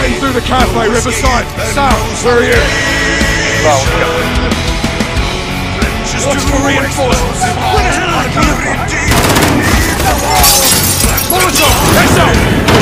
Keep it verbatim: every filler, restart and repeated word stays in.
heading through the cafe, Riverside. Sam, where are you? Well, Watch for reinforcements. Where the hell are you? Molotov, heads up!